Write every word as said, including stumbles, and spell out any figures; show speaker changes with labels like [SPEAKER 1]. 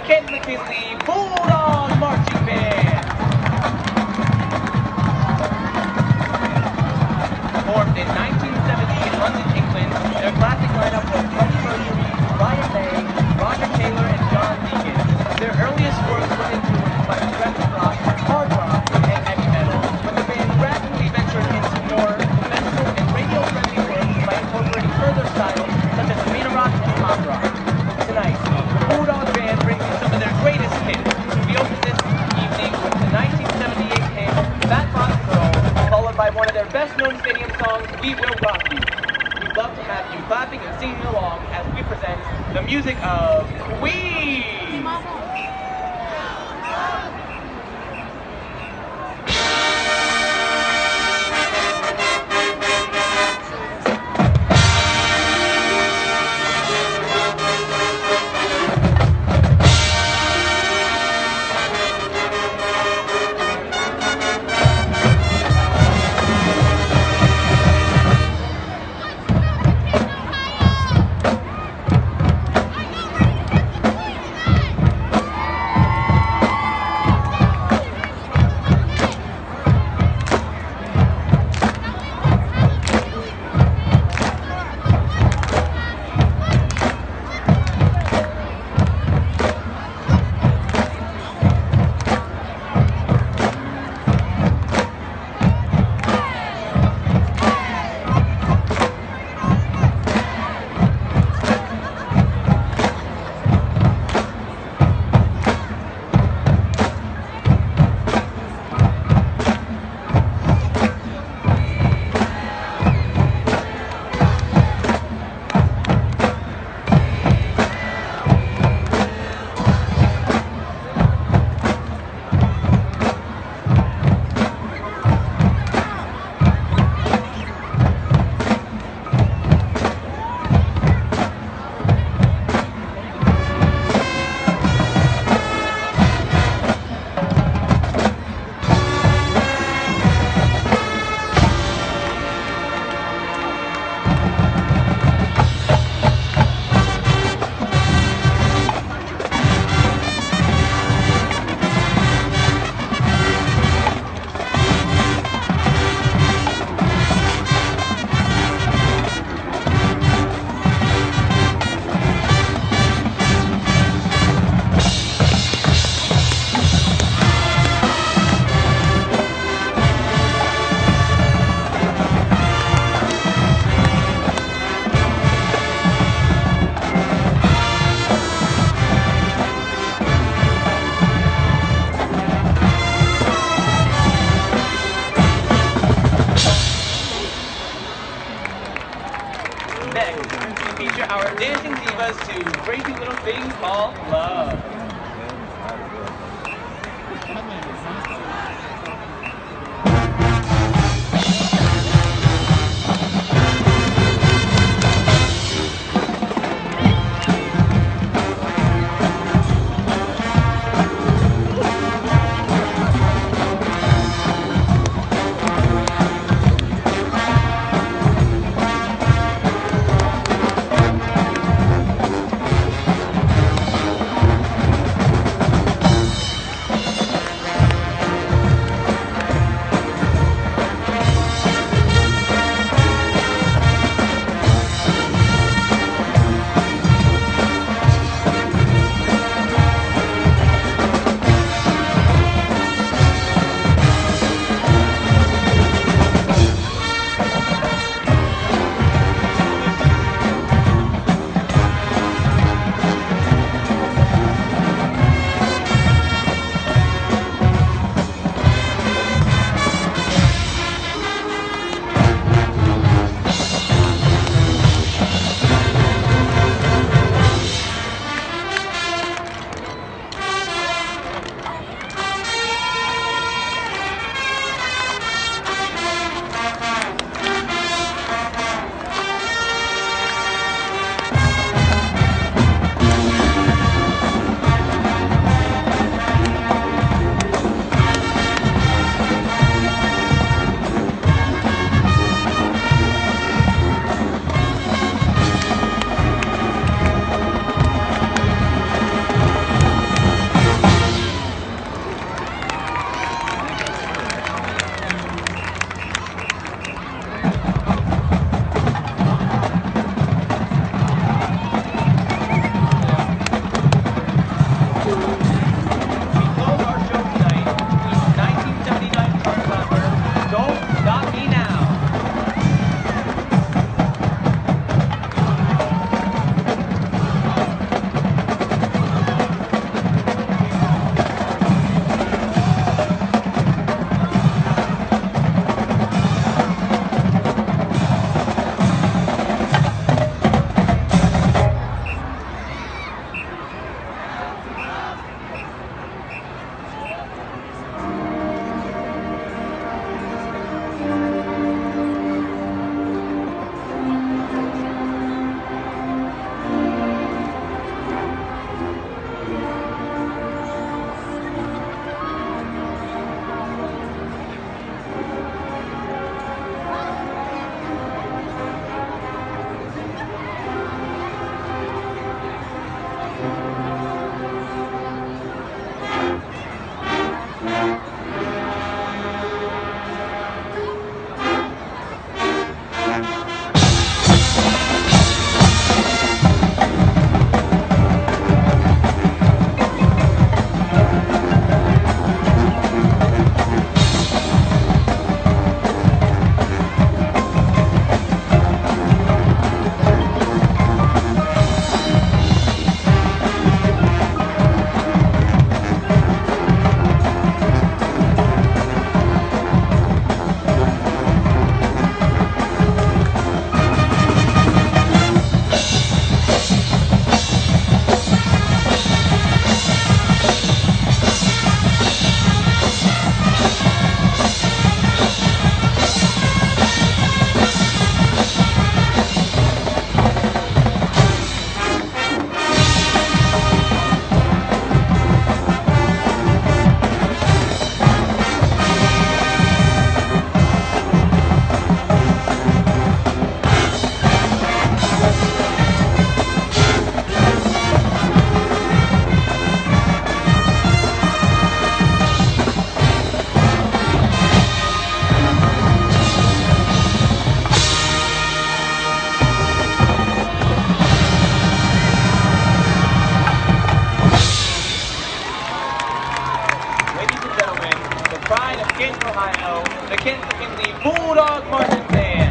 [SPEAKER 1] Kent McKinley Bulldog Marching Band. Formed in nineteen seventy in London, England, their classic lineup was Freddie Mercury, Brian May, Roger Taylor, and John Deacon. Their earliest works were influenced by progressive rock, hard rock, and heavy metal, but the band gradually ventured into more conventional and radio-friendly works by incorporating further styles such as arena rock and pop rock. Tonight, the Bulldog Band brings you some of their greatest hits. We open this evening with the nineteen seventy-eight hit Fat Rock Girl, followed by one of their best-known stadium songs, We Will Rock You. We'd love to have you clapping and singing along as we present the music of Queen. Our dancing divas to Crazy Little Thing Called Love. pride of Canton, Ohio, the Kentucky Bulldog Marching Band.